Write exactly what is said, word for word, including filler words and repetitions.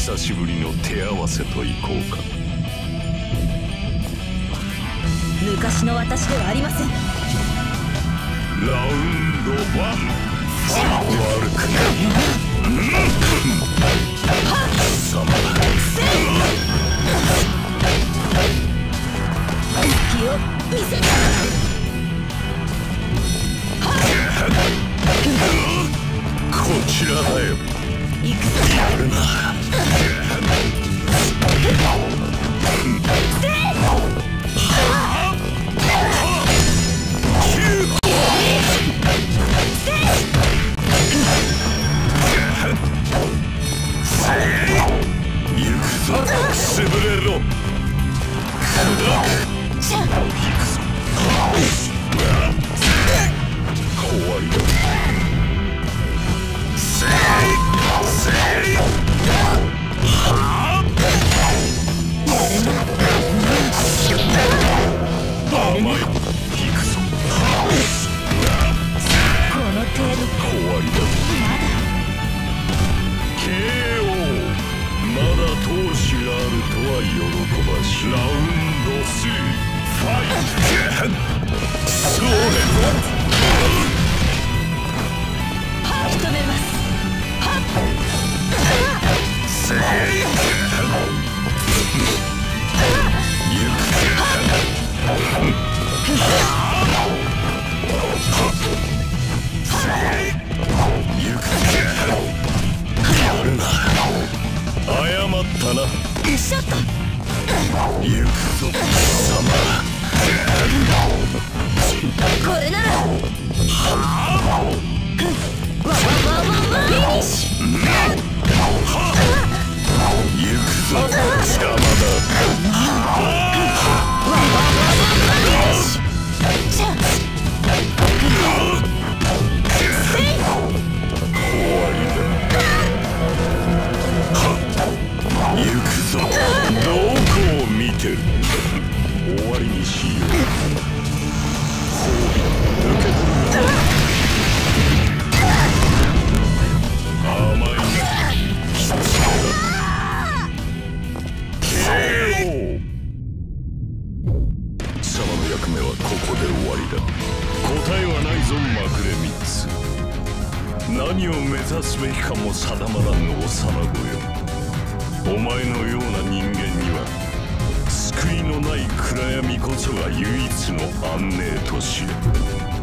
久しぶりの手合わせといこうか。 昔の私ではありません。 ラウンドワン、悪くない貴様。 隙を見せて。 こちらだよ。 行くぞ。 やるな。行くぞ、潰れろ。砕く。行くぞ。終わりだ。せいせい。はあ。甘い。行くぞ。 この程度。 終わりだ。 まだケーオー。まだ闘志があるとは喜ばしい。ラウンドスリー、ファイト。それ。 仕留めます。 せい。行く。せい。行く。やるな。謝ったな。 ちょっと。 行くぞ、貴様。 これなら。わわわわフィニッシュ。 行くぞ、邪魔だ。 わわわわフィニッシュ。じゃあ。 終わりだ。行くぞ。どこを見てる。終わりにしよう。褒美受け取るな。甘いな。貴様だ。ケーオー。貴様の役目はここで終わりだ。答えはないぞ、マクレミッツ。何を目指すべきかも定まらぬ幼子よ。お前のような人間には救いのない暗闇こそが唯一の安寧と知れ。